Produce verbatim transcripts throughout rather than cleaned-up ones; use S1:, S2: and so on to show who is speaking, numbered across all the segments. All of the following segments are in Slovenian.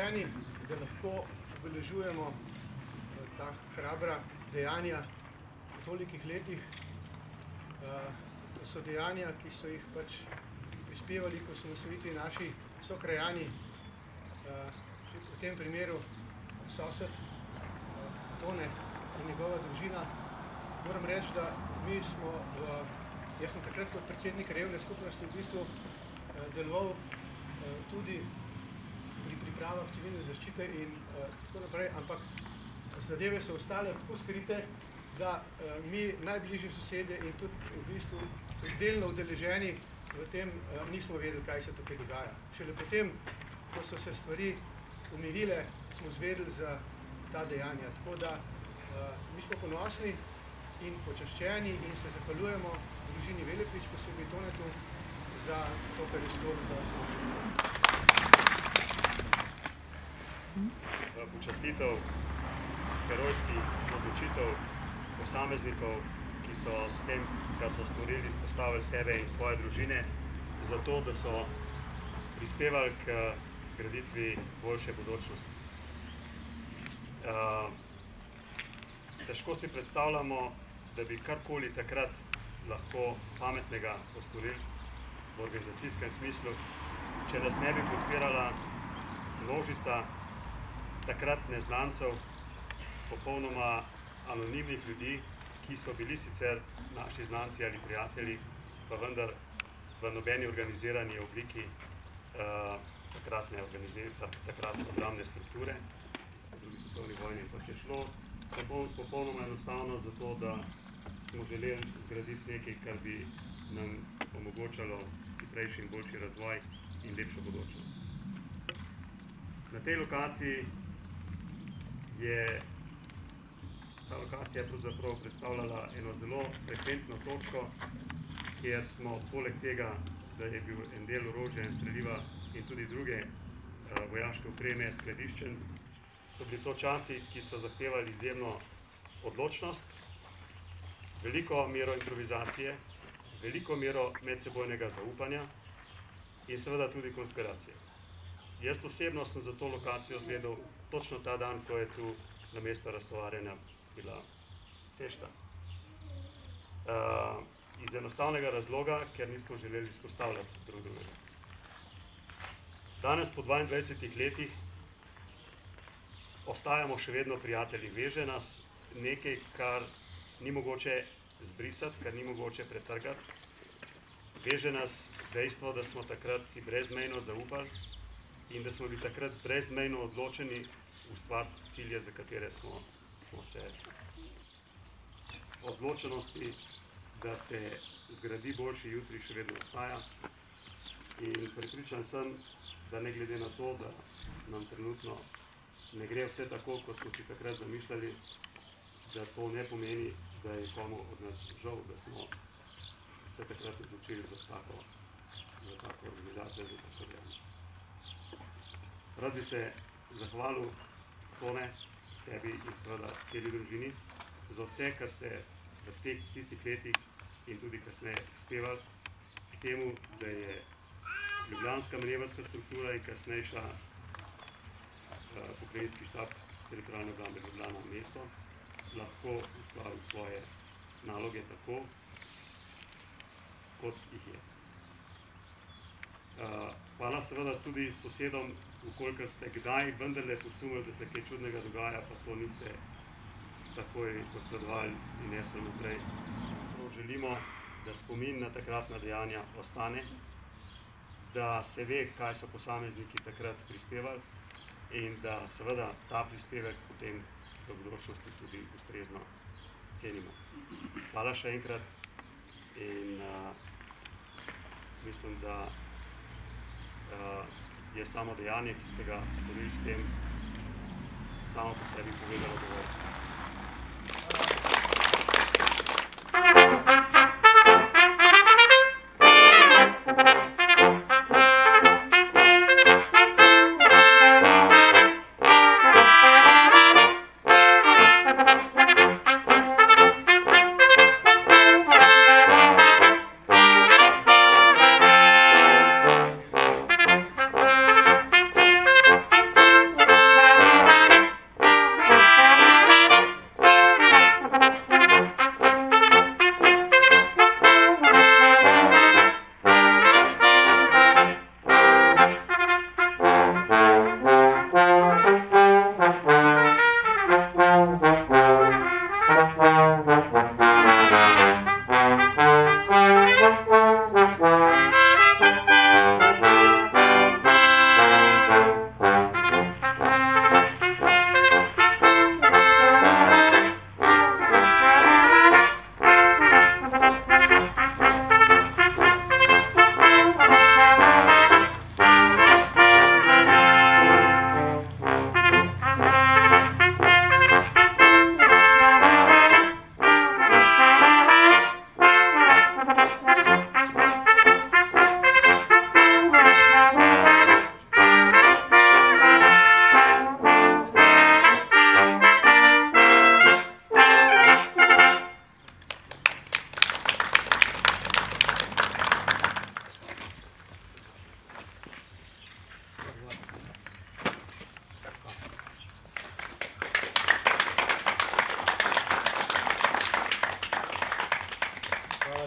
S1: počaščeni, da lahko obeležujemo ta hrabra dejanja v tolikih letih. To so dejanja, ki so jih pač prispevali k osamosvojitvi naši sokrajani, v tem primeru sosed Tone in njegova družina. Moram reči, da mi smo, jaz sem takrat kot predsednik revne skupnosti v bistvu deloval tudi pri pripravah civilne zaščite in tako naprej, ampak zadeve so ostale tako skrite, da mi najbližji sosede in tudi v bistvu delno udeleženi v tem nismo vedeli, kaj se tukaj dogaja. Šele potem, ko so se stvari umirile, smo zvedeli za ta dejanja. Tako da mi smo ponosni in počaščeni in se zahvaljujemo družini Velepič, posebej Tonetu, za to, kar je storil za osnovno.
S2: Počastitev herojskih odločitev posameznikov, ki so s tem, kar so storili, izpostavili sebe in svoje družine, zato, da so prispevali k graditvi boljše budočnosti. Težko si predstavljamo, da bi karkoli takrat lahko pametnega postorili v organizacijskem smislu, če nas ne bi podpirala množica takrat neznancev, popolnoma anonimnih ljudi, ki so bili sicer naši znanci ali prijatelji, pa vendar v nobeni organizirani obliki uh, takratne, takratne obramne strukture. V drugi svetovni vojni pa je šlo popolnoma enostavno zato, da smo želeli zgraditi nekaj, kar bi nam omogočalo hitrejši in boljši razvoj in lepšo bodočnost. Na tej lokaciji je ta lokacija pravzaprav predstavljala eno zelo frekventno točko, kjer smo poleg tega, da je bil en del orožja in streliva in tudi druge uh, vojaške opreme skladiščen, so bili to časi, ki so zahtevali izjemno odločnost, veliko mero improvizacije, veliko mero medsebojnega zaupanja in seveda tudi konspiracije. Jaz osebno sem za to lokacijo zvedel točno ta dan, ko je tu na mesto raztovarjanja bila fešta. Uh, iz enostavnega razloga, ker nismo želeli izpostavljati drug drugega. Danes po dvaindvajsetih letih ostajamo še vedno prijatelji. Veže nas nekaj, kar ni mogoče zbrisati, kar ni mogoče pretrgati. Veže nas dejstvo, da smo takrat si brezmejno zaupali in da smo bili takrat brezmejno odločeni ustvariti cilje, za katere smo, smo se odločenosti, da se zgradi boljši jutri, še vedno ostaja. In prepričan sem, da ne glede na to, da nam trenutno ne gre vse tako, kot smo si takrat zamišljali, da to ne pomeni, da je komu od nas žal, da smo se takrat odločili za tako, za tako organizacijo, za tako dejanje. Rad bi se zahvalil Tone, tebi in seveda celi družini, za vse, kar ste v teh tistih letih in tudi kasneje prispevali k temu, da je ljubljanska manevrska struktura in kasnejša uh, pokrajinski štab teritorialne obrambe Ljubljana mesto lahko ustvaril svoje naloge tako, kot jih je. Uh, hvala seveda tudi sosedom, vkolikor ste kdaj vendarle posumili, da se kaj čudnega dogaja, pa to niste takoj posredovali in nesli naprej. Želimo, da spomin na takratna dejanja ostane, da se ve, kaj so posamezniki takrat prispevali in da seveda ta prispevek potem v bodočnosti tudi ustrezno cenimo. Hvala še enkrat in uh, mislim, da uh, je samo dejanje, ki ste ga storili s tem, samo po sebi povedalo dovolj.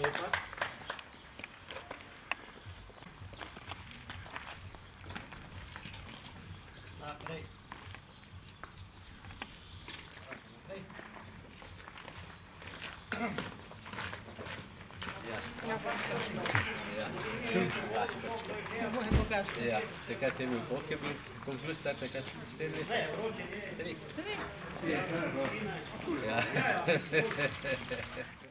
S1: lepa. Naprej.
S3: Ja, takrat je bil koliko je bil, koliko zelo star takrat? Štiri leta? Ne, vroče je. Tri. Tri? Ja.